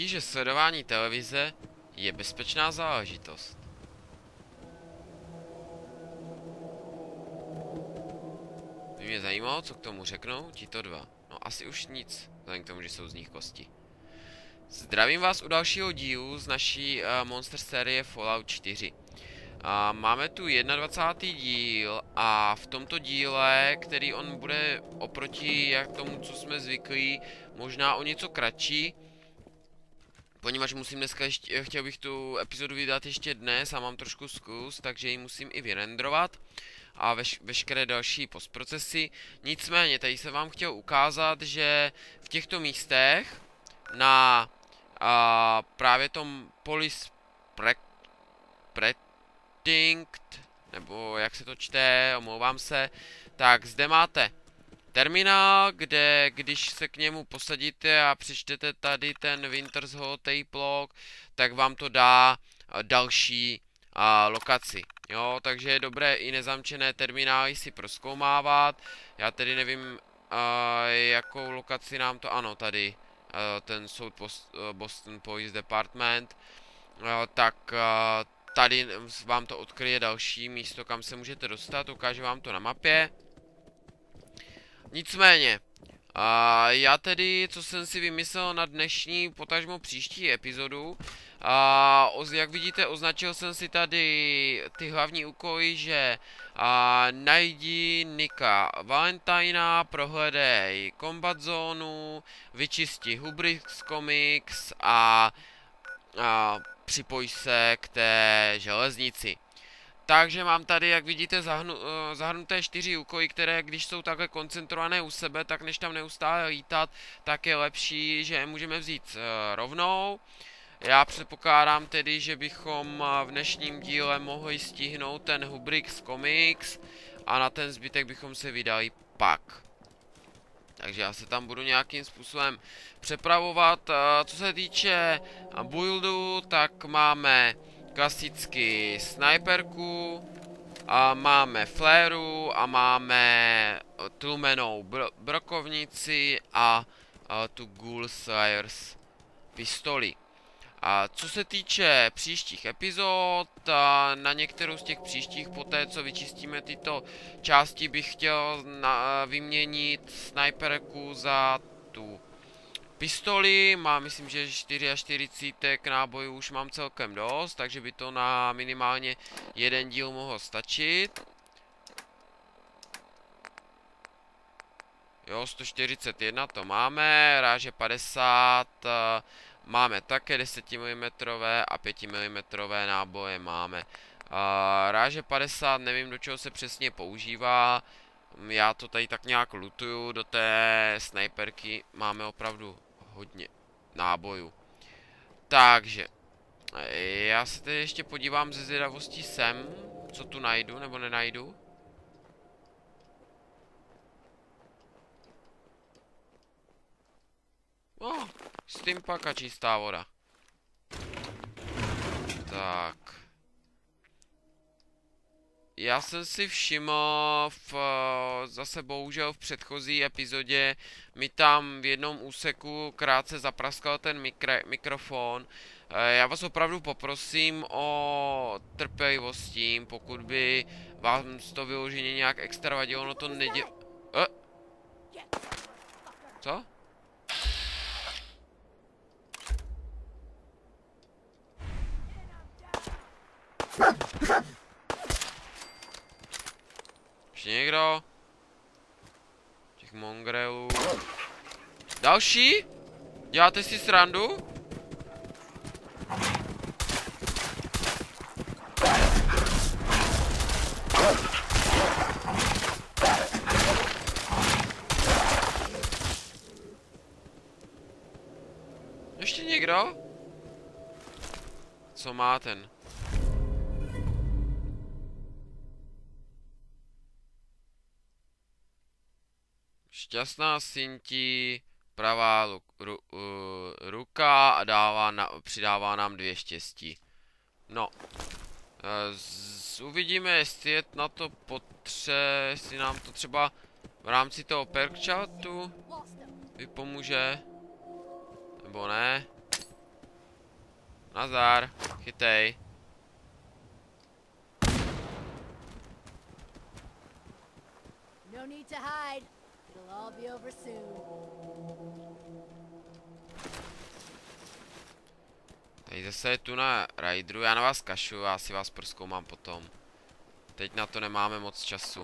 platí, že sledování televize je bezpečná záležitost. By mě zajímalo, co k tomu řeknou tito dva. No asi už nic, vzhledem k tomu, že jsou z nich kosti. Zdravím vás u dalšího dílu z naší Monster série Fallout 4. Máme tu 21. díl a v tomto díle, který on bude oproti jak tomu, co jsme zvyklí, možná o něco kratší, poněvadž musím dneska ještě, chtěl bych tu epizodu vydat ještě dnes a mám trošku skluz, takže ji musím i vyrendrovat a veškeré další postprocesy. Nicméně, tady jsem vám chtěl ukázat, že v těchto místech na právě tom Police Precinct, nebo jak se to čte, omlouvám se, tak zde máte terminál, kde když se k němu posadíte a přečtete tady ten Winter's Hall tape log, tak vám to dá další lokaci. Jo, takže je dobré i nezamčené terminály si prozkoumávat. Já tedy nevím, jakou lokaci nám to, ano, tady ten South Boston Police Department, tak tady vám to odkryje další místo, kam se můžete dostat, ukážu vám to na mapě. Nicméně, já tedy, co jsem si vymyslel na dnešní, potažmo příští epizodu, jak vidíte, označil jsem si tady ty hlavní úkoly, že najdi Nicka Valentina, prohledej Combat zónu, vyčisti Hubris Comics a připoj se k té železnici. Takže mám tady, jak vidíte, zahrnuté 4 úkoly, které když jsou takhle koncentrované u sebe, tak než tam neustále lítat, tak je lepší, že je můžeme vzít rovnou. Já předpokládám tedy, že bychom v dnešním díle mohli stihnout ten Hubris Comics a na ten zbytek bychom se vydali pak. Takže já se tam budu nějakým způsobem přepravovat. Co se týče buildu, tak máme klasicky sniperku, a máme fléru a máme tlumenou brokovnici a tu Ghoul Slayers pistoli. A co se týče příštích epizod, na některou z těch příštích, poté co vyčistíme tyto části, bych chtěl vyměnit sniperku za tu pistoli. Mám, myslím, že 44 nábojů už mám celkem dost, takže by to na minimálně jeden díl mohlo stačit. Jo, 141 to máme, ráže 50, máme také 10 mm a 5 mm náboje máme. Ráže 50, nevím, do čeho se přesně používá. Já to tady tak nějak lutuju, do té sniperky máme opravdu hodně nábojů. Takže, já se teď ještě podívám ze zvědavostí sem, co tu najdu nebo nenajdu. Steampunk a čistá voda. Tak. Já jsem si všiml, zase bohužel v předchozí epizodě mi tam v jednom úseku krátce zapraskal ten mikrofon. Já vás opravdu poprosím o trpělivost s tím, pokud by vám to vyloženě nějak extra vadilo, no to Co? Ještě někdo? Těch mongrelů. Další? Děláte si srandu? Ještě někdo? Co má ten? Šťastná Sinti, pravá ruka a přidává nám 2 štěstí. No. Uvidíme, jestli je na to jestli nám to třeba v rámci toho perk chatu vypomůže. Nebo ne. Nazdar, chytej. No need to hide. It'll all be over soon. Tady zase je tu na Raideru, já na vás kašu, já si vás prozkoumám potom. Teď na to nemáme moc času.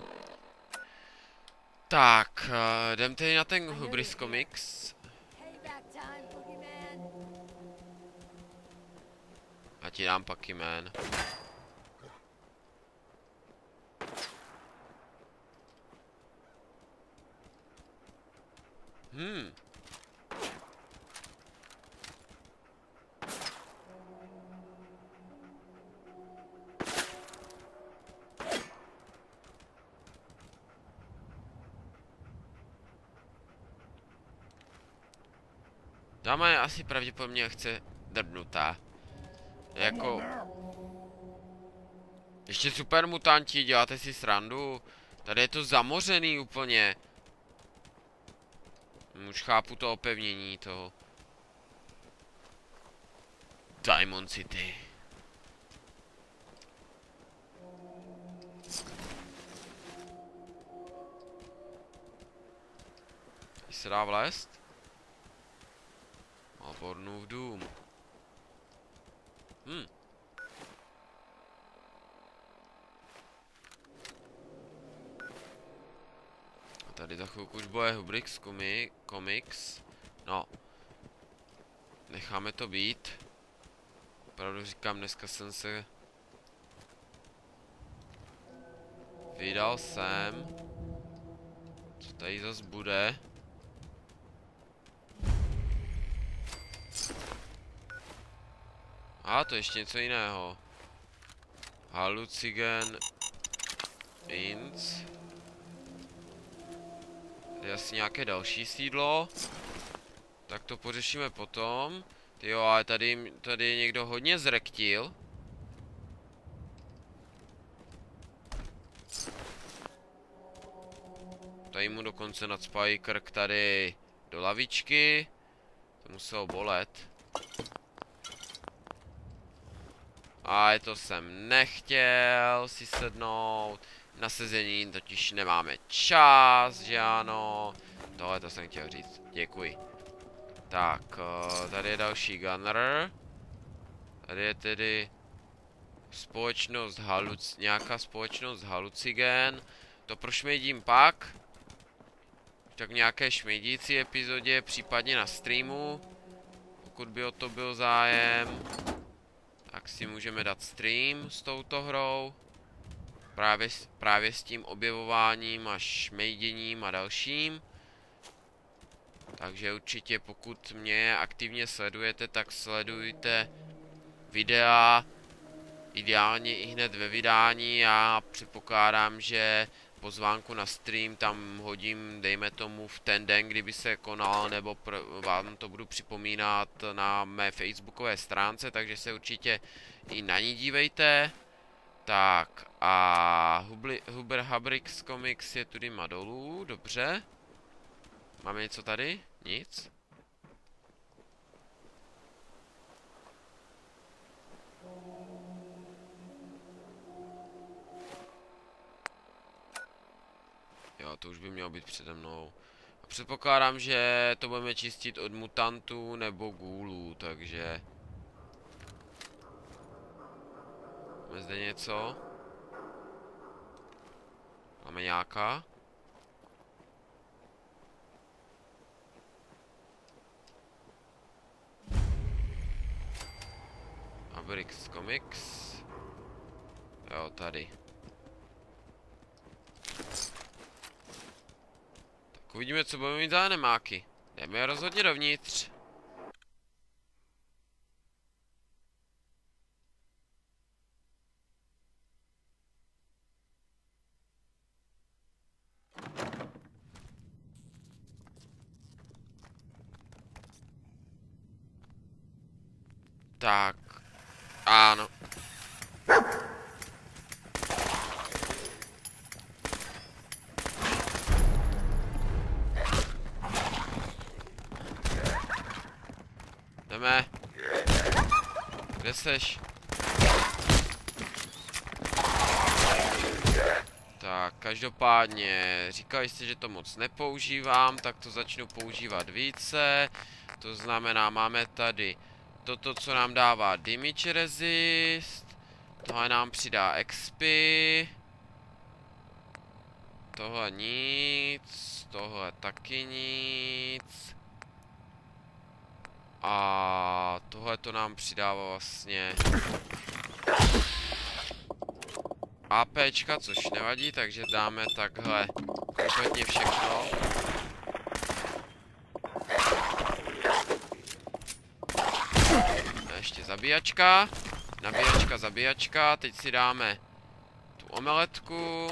Tak, jdem tedy na ten Hubris Comics. Payback time, Boogeyman. A ti dám pak jmén. Dáma je asi pravděpodobně chce drbnutá. Jako... Ještě super mutanti, děláte si srandu? Tady je to zamořený úplně. Už chápu to opevnění toho. Diamond City. Tady se dá vlézt? Malbornův dům. A tady za chvilku už bude Hubris Comics. No. Necháme to být. Opravdu říkám, dneska jsem se vydal sem. Co tady zas bude? A to ještě něco jiného. Halucigen Inc. Tady asi nějaké další sídlo. Tak to pořešíme potom. Jo, ale tady někdo hodně zrektil. Tady mu dokonce nacpají krk tady do lavičky. To muselo bolet. A to jsem nechtěl si sednout. Na sezení totiž nemáme čas, že ano. Tohle to jsem chtěl říct. Děkuji. Tak, tady je další gunner. Tady je tedy společnost nějaká společnost Halucigen. To prošmědím pak. Tak v nějaké šmědící epizodě, případně na streamu. Pokud by o to byl zájem, tak si můžeme dát stream s touto hrou. Právě s tím objevováním a šmejděním a dalším. Takže určitě, pokud mě aktivně sledujete, tak sledujte videa ideálně i hned ve vydání. Já předpokládám, že pozvánku na stream tam hodím, dejme tomu, v ten den, kdyby se konal, nebo vám to budu připomínat na mé facebookové stránce, takže se určitě i na ní dívejte. Tak a Hubris Comics je tudy dolů, dobře. Máme něco tady? Nic? Jo, to už by mělo být přede mnou. A předpokládám, že to budeme čistit od mutantů nebo ghoulů, takže... Máme zde něco? Máme nějaká? Hubris Comics. Jo, tady. Tak uvidíme, co budeme mít za nemáky. Jdeme rozhodně dovnitř. Tak. Ano. Jdeme. Kde seš? Tak, každopádně, říkali jste, že to moc nepoužívám, tak to začnu používat více. To znamená, máme tady toto, co nám dává damage resist. Tohle nám přidá XP. Tohle nic, tohle taky nic. A tohle to nám přidává vlastně APčka, což nevadí, takže dáme takhle kompletně všechno. A ještě zabíjačka. Nabíjačka, zabíjačka. Teď si dáme tu omeletku.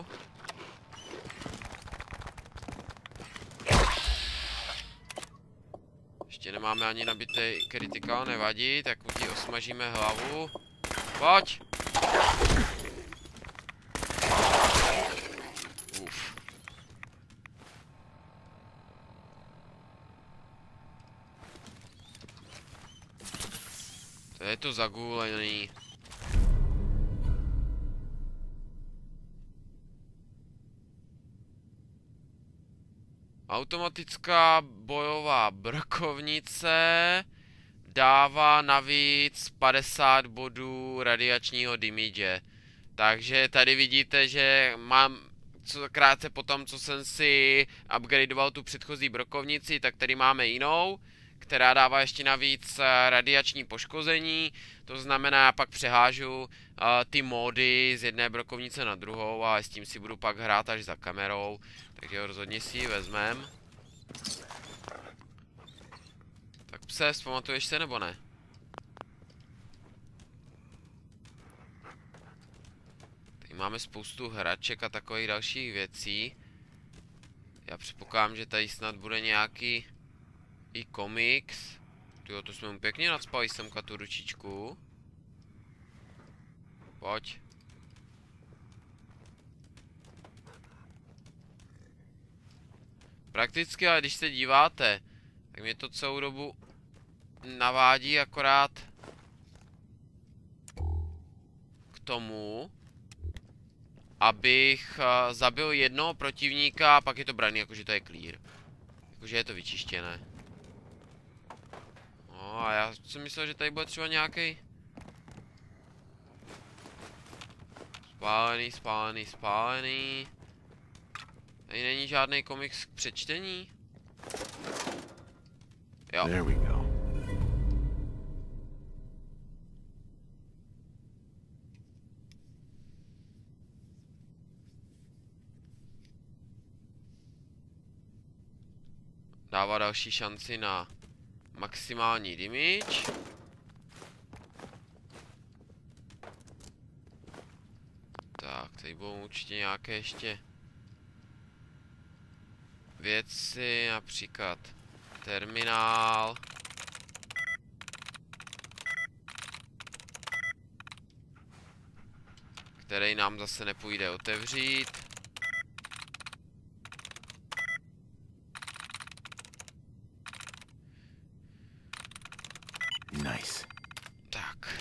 Ještě nemáme ani nabitý critical, nevadí, tak mu ti osmažíme hlavu. Pojď! Uf. To je to zagůlený. Automatická bojová brkovnice dává navíc 50 bodů radiačního damage. Takže tady vidíte, že mám krátce po tom, co jsem si upgradeoval tu předchozí brokovnici, tak tady máme jinou, která dává ještě navíc radiační poškození. To znamená, já pak přehážu ty módy z jedné brokovnice na druhou a s tím si budu pak hrát až za kamerou. Takže rozhodně si ji vezmem. Tak pse, vzpamatuješ se nebo ne? Tady máme spoustu hraček a takových dalších věcí. Já předpokládám, že tady snad bude nějaký i komiks. Tyjo, to jsme mu pěkně nacpali semka tu ručičku. Pojď. Prakticky, ale když se díváte, tak mě to celou dobu navádí akorát k tomu, abych zabil jednoho protivníka a pak je to braný, jakože to je clear. Jakože je to vyčištěné. No a já jsem myslel, že tady bude třeba nějaký spálený, spálený, spálený. Tady není žádný komiks k přečtení? Jo. There we go. Dává další šanci na maximální damage. Tak, tady budou určitě nějaké ještě věci, například terminál. Který nám zase nepůjde otevřít. Nice. Tak.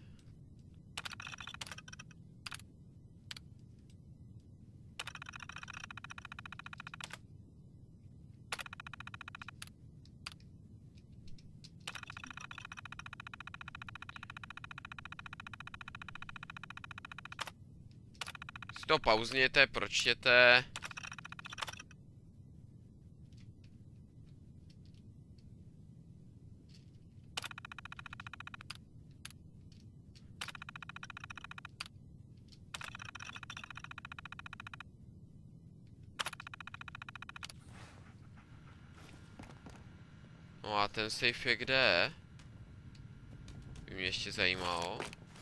Si to pauzněte, pročtěte. No a ten safe je kde? By mě ještě zajímalo.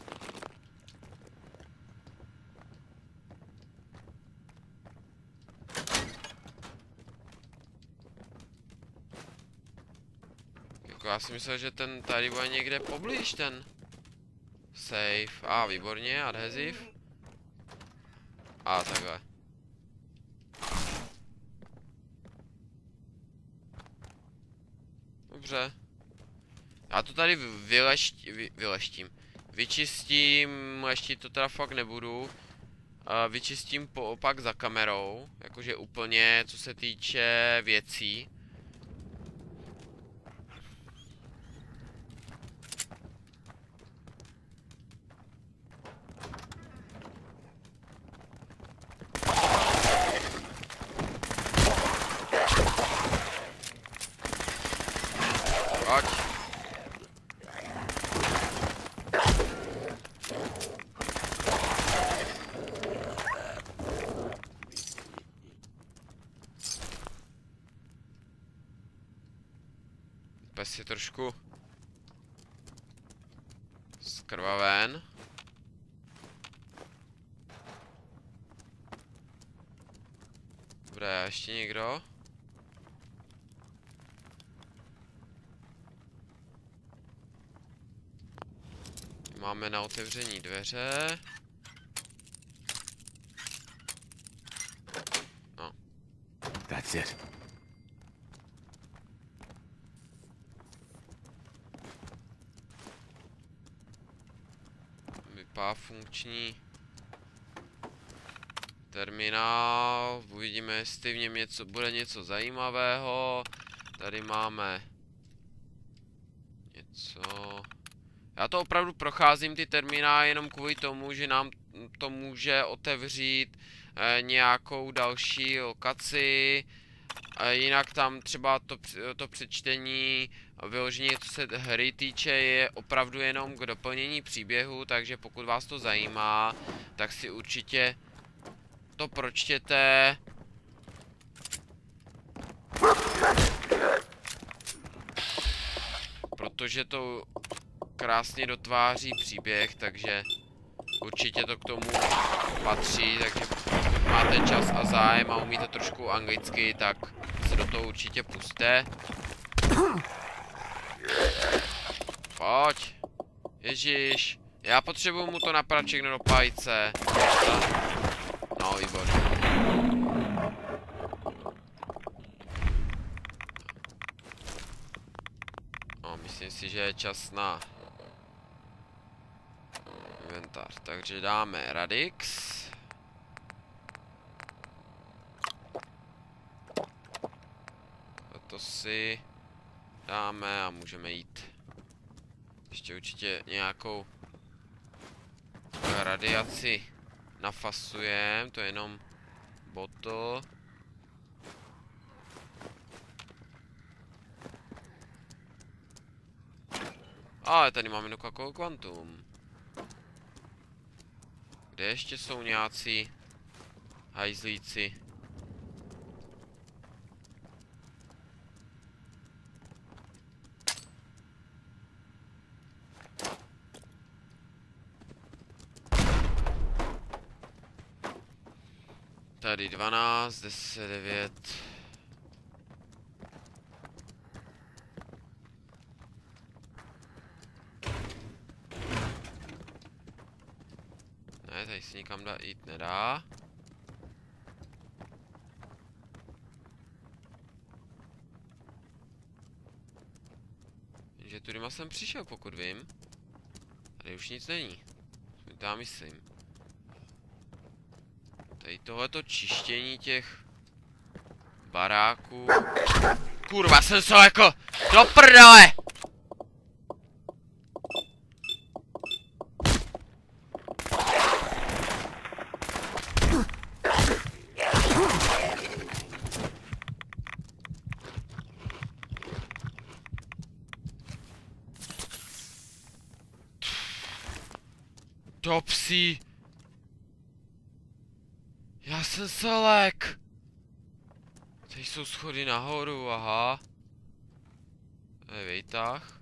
Jako já si myslel, že ten tady bude někde poblíž ten safe. A výborně, adhesiv. A takhle. Dobře. Já to tady vyleštím. vyčistím, ještě to teda fakt nebudu. Vyčistím opak za kamerou, jakože úplně, co se týče věcí. Pojď. Pes je trošku skrvaven. Dobré, ještě někdo? Máme na otevření dveře. No. That's it. Vypadá funkční terminál. Uvidíme, jestli v něm bude něco zajímavého. Tady máme něco. Já to opravdu procházím ty terminály jenom kvůli tomu, že nám to může otevřít nějakou další lokaci. Jinak tam třeba to přečtení vyloženě, co se hry týče, je opravdu jenom k doplnění příběhu, takže pokud vás to zajímá, tak si určitě to pročtěte. Protože to krásně dotváří příběh, takže určitě to k tomu patří, takže pokud máte čas a zájem a umíte trošku anglicky, tak se do toho určitě pusťte. Pojď. Ježíš. Já potřebuju mu to naprat všechno do pajce. No, výborně. No, myslím si, že je čas na inventář. Takže dáme Radix. A to si dáme a můžeme jít. Ještě určitě nějakou radiaci nafasujeme, to je jenom bottle. Ale tady máme Coca-Cola Quantum. Kde ještě jsou nějací hajzlíci? Tady 12, 10, 9. Ne, tady si nikam jít nedá. Jenže tudyma jsem přišel, pokud vím. Tady už nic není. Já myslím. Tady tohleto čištění těch baráků. Kurva, jsem se jako do prdele! Do psí. Já jsem se lek. Tady jsou schody nahoru, aha. To je výtah.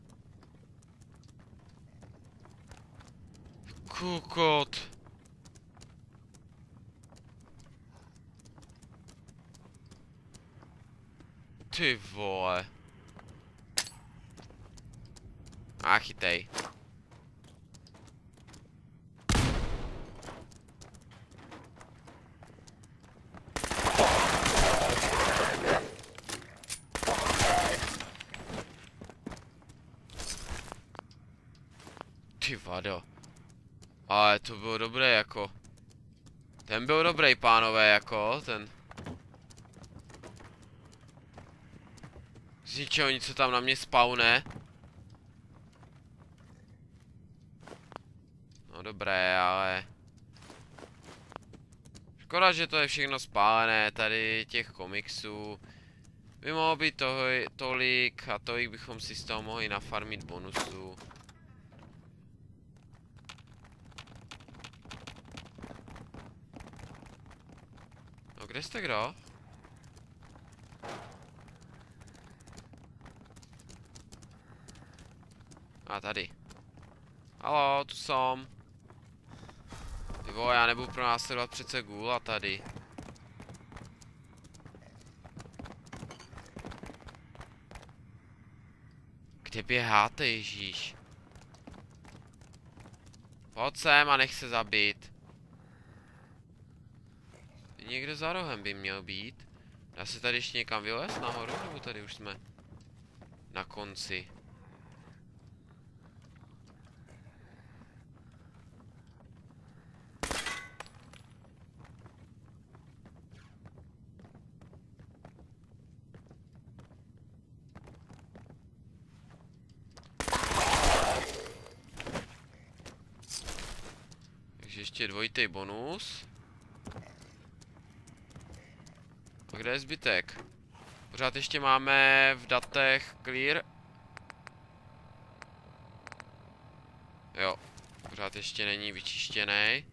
Kukot. Ty vole. A chytej. Ty vado. Ale to bylo dobré jako. Ten byl dobrý, pánové, jako, ten. Z ničeho nic, co tam na mě spawne. No dobré, ale... Škoda, že to je všechno spálené, tady těch komiksů. By mohlo být toho, tolik a tolik bychom si z toho mohli nafarmit bonusů. No kde jste kdo? A tady. Haló, tu jsem. Ty vole, já nebudu pronásledovat přece gůla tady. Kde běháte, Ježíš? Pojď sem a nech se zabít. Někde za rohem by měl být. Dá se tady ještě někam vylézt nahoru, nebo tady už jsme na konci? Takže ještě dvojitý bonus. A kde je zbytek? Pořád ještě máme v datech clear. Jo, pořád ještě není vyčištěný.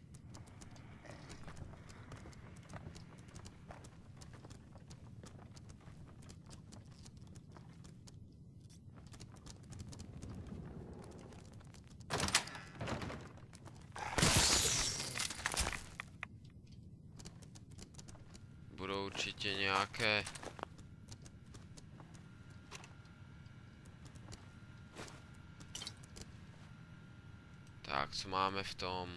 Budou určitě nějaké... Tak, co máme v tom?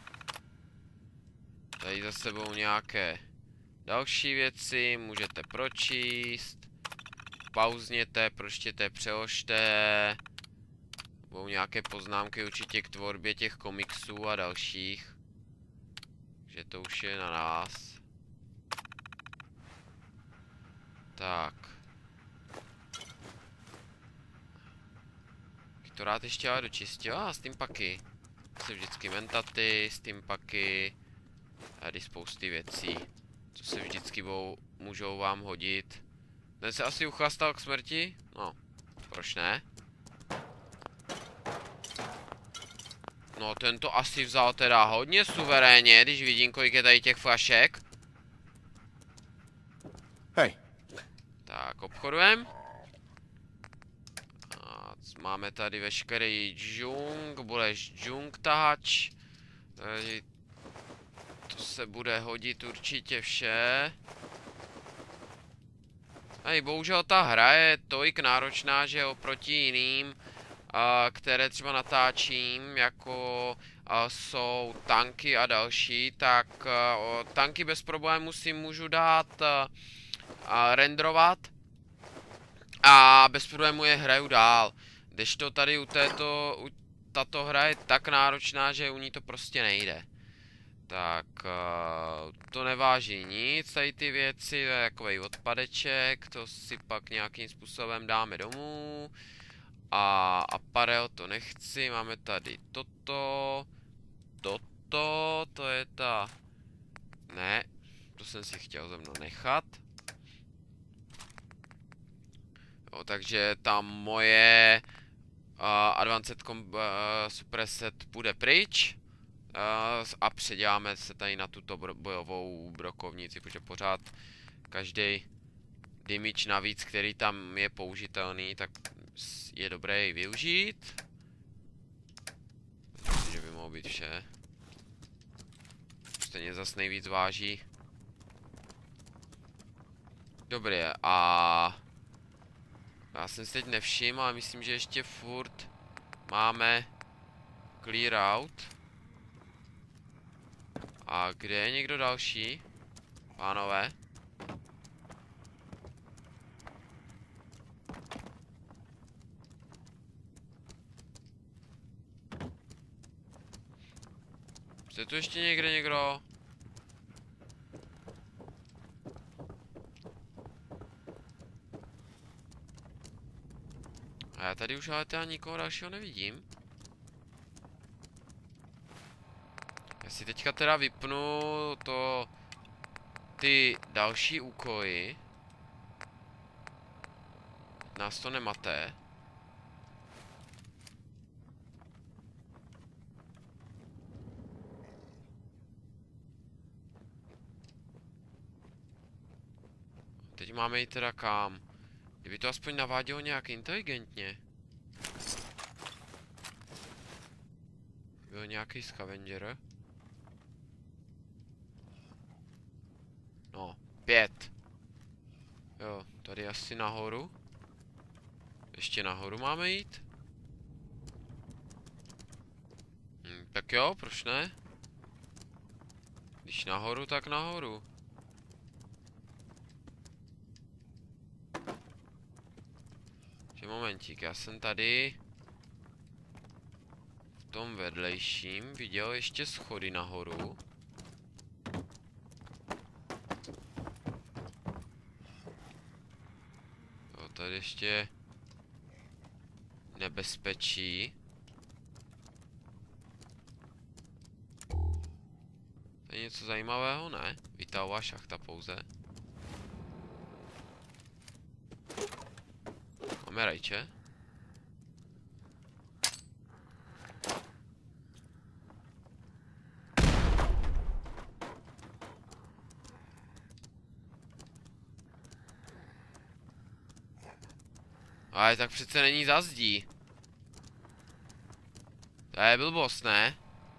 Tady za sebou nějaké další věci, můžete pročíst. Pauzněte, pročtěte, přeložte. Budou nějaké poznámky určitě k tvorbě těch komiksů a dalších. Takže to už je na nás. Tak. To rád ještě ale dočistil. A steampaky. Se vždycky mentaty, steampaky. Tady spousty věcí. Co se vždycky můžou vám hodit. Ten se asi uchlastal k smrti? No, proč ne? No, ten to asi vzal teda hodně suverénně, když vidím, kolik je tady těch flašek. Hey. Tak, obchodujeme. Máme tady veškerý džung, budeš džung tahač. Tady to se bude hodit určitě vše. Hej, bohužel ta hra je tolik náročná, že oproti jiným, které třeba natáčím, jako jsou tanky a další, tak tanky bez problémů si můžu dát renderovat a bez problémů je hraju dál. Kdežto tady tato hra je tak náročná, že u ní to prostě nejde. Tak, to neváží nic, tady ty věci, to je takovej odpadeček, to si pak nějakým způsobem dáme domů. A aparel to nechci, máme tady toto, to je ta... Ne, to jsem si chtěl ze mnou nechat. Jo, takže tam moje Advanced Suppressed půjde pryč. A předěláme se tady na tuto bojovou brokovnici, protože pořád každý damage navíc, který tam je použitelný, tak je dobré ji využít. Myslím, že by mohlo být vše. Stejně zas nejvíc váží. Dobré, a já jsem si teď nevšiml, ale myslím, že ještě furt máme clear out. A kde je někdo další? Pánové? Jste tu ještě někde někdo? A já tady už ale teda nikoho dalšího nevidím. Já si teďka teda vypnu ty další úkoly. Nás to nemate. Teď máme jít teda kam? Kdyby to aspoň navádělo nějak inteligentně. Byl nějaký scavenger. No, 5. Jo, tady asi nahoru. Ještě nahoru máme jít? Tak jo, proč ne? Když nahoru, tak nahoru. Že momentík, já jsem tady v tom vedlejším viděl ještě schody nahoru. Jo, tady ještě nebezpečí. To je něco zajímavého, ne? Vytahová šachta pouze. Máme rajče. Ale tak přece není za zdí. To je blbost, ne?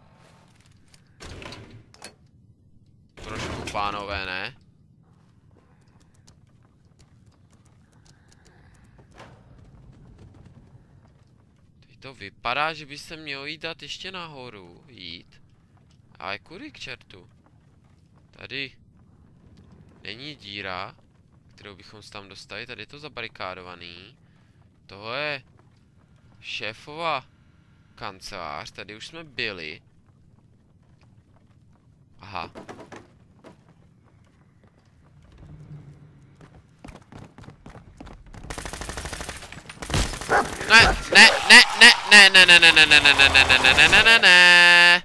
Trošku, pánové, ne? Teď to vypadá, že by se mělo jít dát ještě nahoru. Jít. Ale kudy k čertu? Tady není díra, kterou bychom se tam dostali. Tady je to zabarikádovaný. Tohle je šéfova kancelář. Tady už jsme byli. Aha. Ne, ne, ne, ne, ne, ne, ne, ne, ne, ne, ne, ne, ne, ne, ne, ne, ne.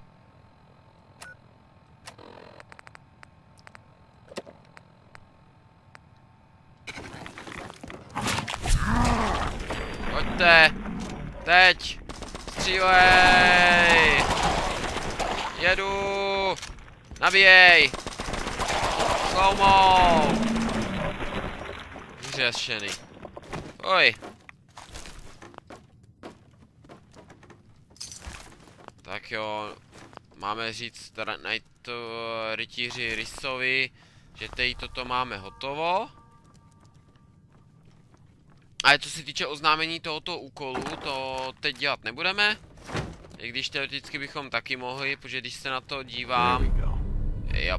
Pojďte. Teď. Střílej. Jedu. Nabíjej. Slow-mo. Vyřešený. Oj. Tak jo, máme říct teda rytíři Rysovi, že teď toto máme hotovo. A co se týče oznámení tohoto úkolu, to teď dělat nebudeme. I když teoreticky bychom taky mohli, protože když se na to dívám... Yep.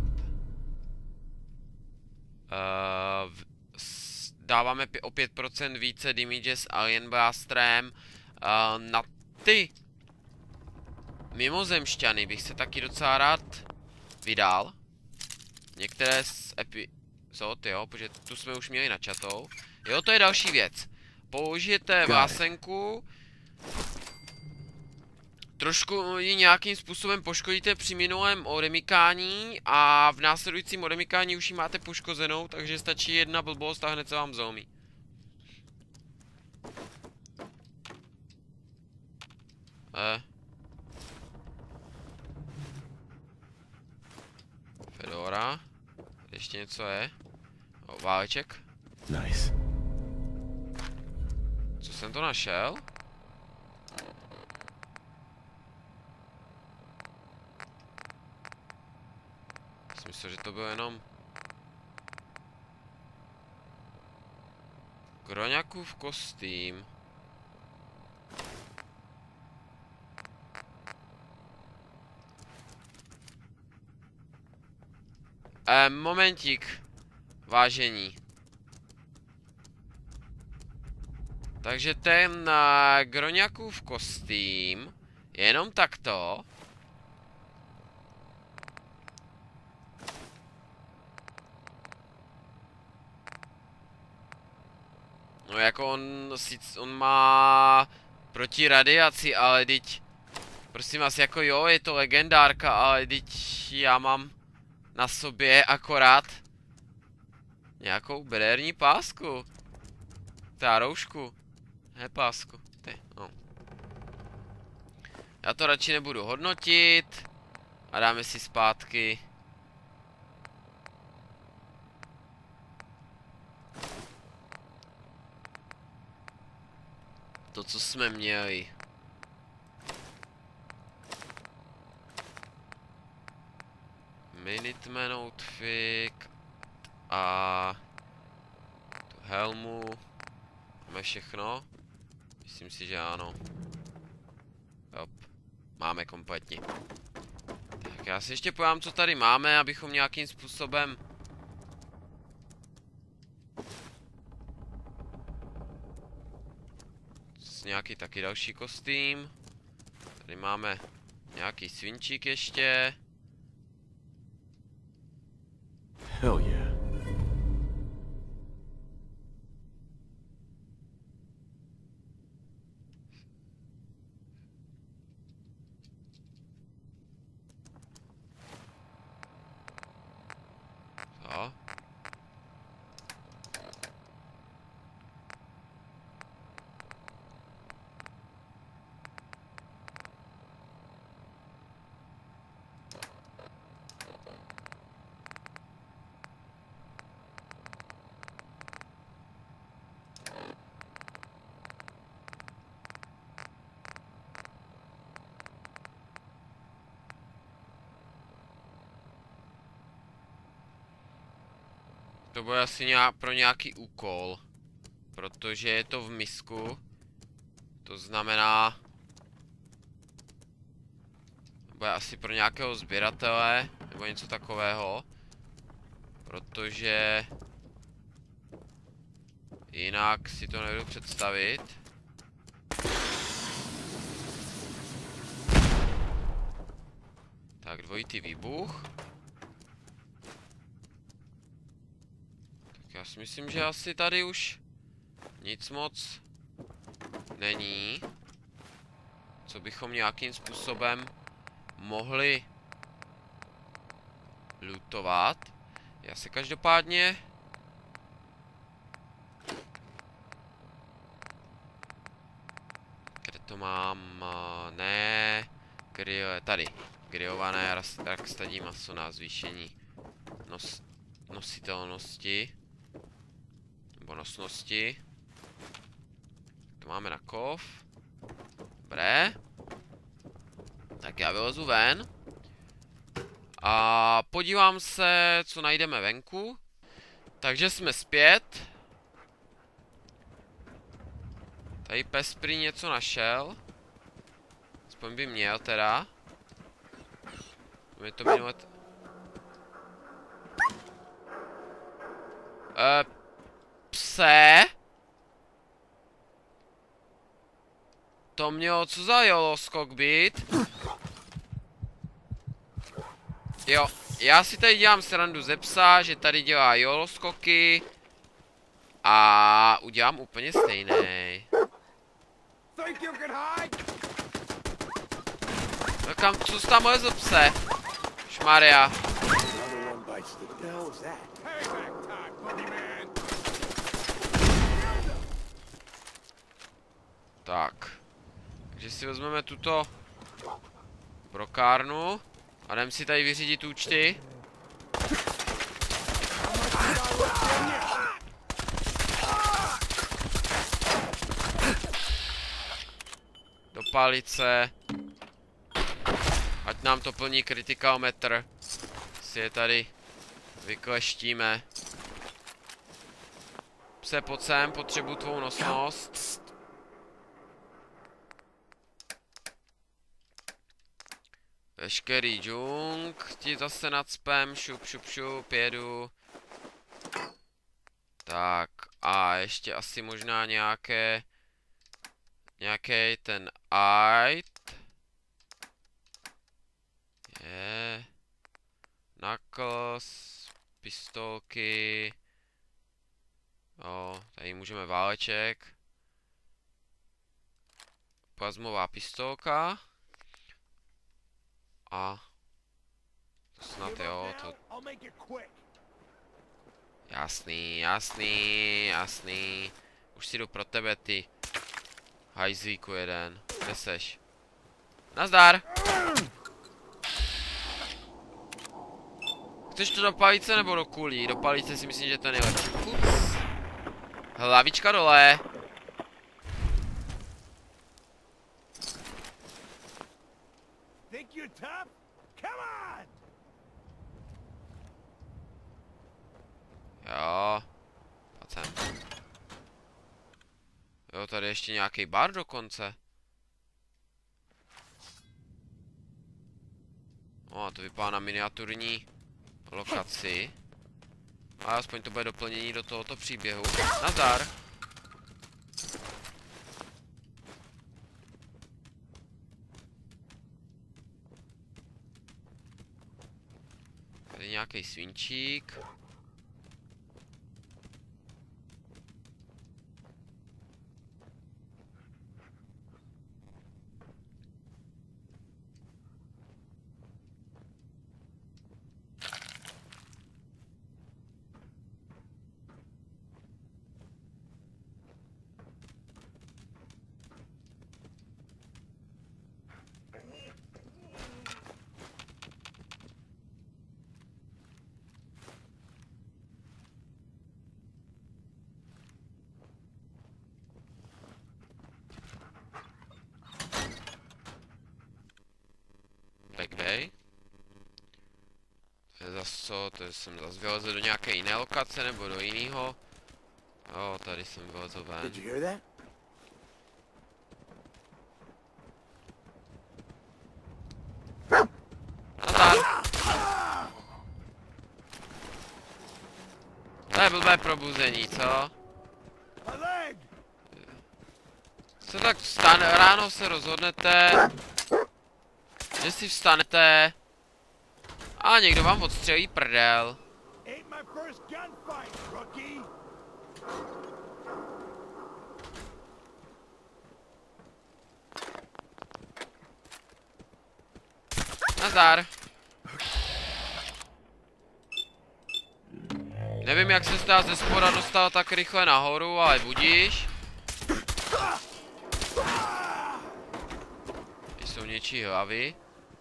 Dáváme o 5% více damage s Alien Blasterem. Na ty mimozemšťany bych se taky docela rád vydal. Některé z epizod, jo, protože tu jsme už měli načatou. Jo, to je další věc. Použijete vásenku, trošku ji nějakým způsobem poškodíte při minulém odemykání a v následujícím odemykání už ji máte poškozenou, takže stačí jedna blbost a hned se vám zlomí. Fedora. Ještě něco je. O, váleček. Nice. Co jsem to našel? Jsem myslel, že to bylo jenom Groňakův kostým. Momentík, vážení. Takže ten Groňakův kostým je jenom takto. No jako on má proti radiaci, ale teď, prosím vás, jako jo, je to legendárka, ale teď já mám na sobě akorát nějakou bedérní pásku. Ta roušku. Ne pásku. Ty, no. Já to radši nebudu hodnotit. A dáme si zpátky. To, co jsme měli. Minuteman outfit. A tu helmu. Máme všechno? Myslím si, že ano. Jop. Máme kompletně. Tak já si ještě pojám, co tady máme, abychom nějakým způsobem... Nějaký taky další kostým. Tady máme nějaký svinčík ještě. Hell yeah. Co? To bude asi pro nějaký úkol. Protože je to v misku. To znamená... Bude asi pro nějakého sběratele. Nebo něco takového. Protože... Jinak si to nebudu představit. Tak, dvojitý výbuch. Já si myslím, že asi tady už nic moc není, co bychom nějakým způsobem mohli lootovat. Já se každopádně... Kde to mám? Ne... Tady. Grillované rakstadí maso na zvýšení nositelnosti. Nebo nosnosti. To máme na kov. Dobré. Tak já vylezu ven. A podívám se, co najdeme venku. Takže jsme zpět. Tady pes prý něco našel. Aspoň by měl teda. Je to minule... Pse? To mělo co za joloskok být? Jo, já si tady dělám srandu ze psa, že tady dělá joloskoky. A udělám úplně stejnej. No kam, co jsi tam lezl, pse? Šmaria. Tak. Takže si vezmeme tuto brokárnu a jdem si tady vyřídit účty. Do palice. Ať nám to plní critical meter. Si je tady vykleštíme. Pse, pojď sem, potřebuji tvou nosnost. Veškerý džung ti zase nacpem, šup, šup, šup, jedu. Tak, a ještě asi možná nějaký ten ait. Je. Knuckles, pistolky. Jo, tady můžeme váleček. Plazmová pistolka. A to snad jo, to... Jasný, jasný, jasný. Už si jdu pro tebe, ty hajzlíku jeden. Kde seš? Nazdar! Chceš to do palice nebo do kulí? Do palice si myslím, že to je nejlepší. Ups. Hlavička dole. Jo. Pojď sem. Jo, tady ještě nějaký bar dokonce. O, to vypadá na miniaturní lokaci. A aspoň to bude doplnění do tohoto příběhu. Nazdar! Tady nějaký svinčík. Backbay. To je zase co? To jsem zase vylezl do nějaké jiné lokace nebo do jiného. Jo, tady jsem vylezl ven. Did you hear that? Nazdar! To je blbé probuzení, co? Co tak vstane, ráno se rozhodnete, že si vstanete a někdo vám odstřelí prdel. Nazdar. Nevím, jak se zdá ze spoda dostal tak rychle nahoru, ale budíš. Ty jsou něčí hlavy.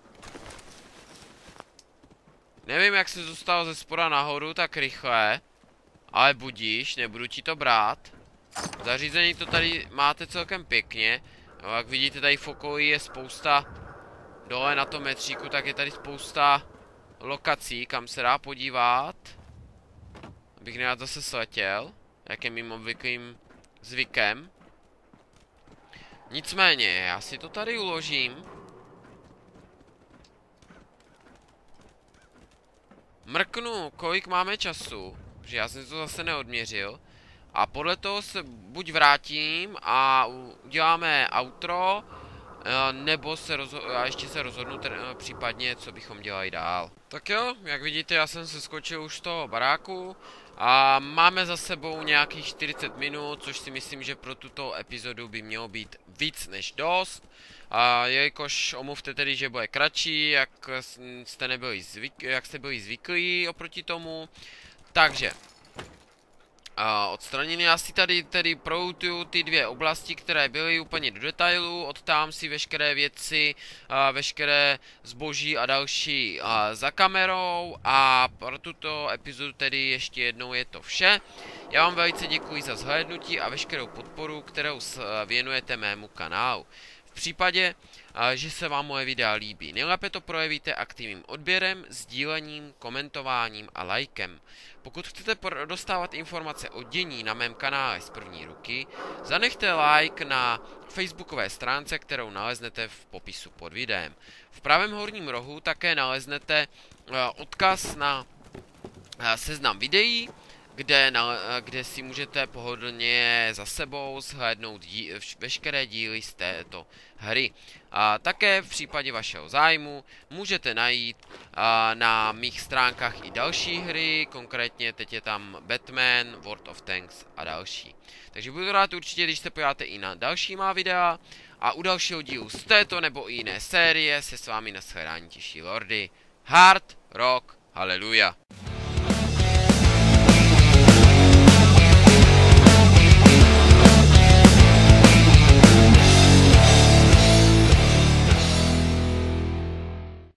Nevím, jak se dostal ze spoda nahoru tak rychle, ale budíš, nebudu ti to brát. Zařízení to tady máte celkem pěkně. No, jak vidíte, tady v okolí je spousta. Dole na tom metříku, tak je tady spousta lokací, kam se dá podívat. Abych nerad zase sletěl, jak je mým obvyklým zvykem. Nicméně, já si to tady uložím. Mrknu, kolik máme času, že já jsem to zase neodměřil. A podle toho se buď vrátím a uděláme outro, nebo se a ještě se rozhodnu případně, co bychom dělali dál. Tak jo, jak vidíte, já jsem se skočil už z toho baráku a máme za sebou nějakých 40 minut, což si myslím, že pro tuto epizodu by mělo být víc než dost. A jelikož omluvte tedy, že bude kratší, jak jste byli zvyklí oproti tomu. Takže odstraněny asi tady tedy proutuju ty dvě oblasti, které byly úplně do detailu, odtám si veškeré věci, veškeré zboží a další za kamerou a pro tuto epizodu tedy ještě jednou je to vše. Já vám velice děkuji za zhlédnutí a veškerou podporu, kterou věnujete mému kanálu. V případě, že se vám moje videa líbí, nejlépe to projevíte aktivním odběrem, sdílením, komentováním a lajkem. Pokud chcete dostávat informace o dění na mém kanále z první ruky, zanechte like na facebookové stránce, kterou naleznete v popisu pod videem. V pravém horním rohu také naleznete odkaz na seznam videí kde si můžete pohodlně za sebou shlédnout veškeré díly z této hry. A také v případě vašeho zájmu můžete najít na mých stránkách i další hry, konkrétně teď je tam Batman, World of Tanks a další. Takže budu rád určitě, když se podíváte i na další má videa a u dalšího dílu z této nebo i jiné série se s vámi na shledání těší lordy. Hard Rock, haleluja.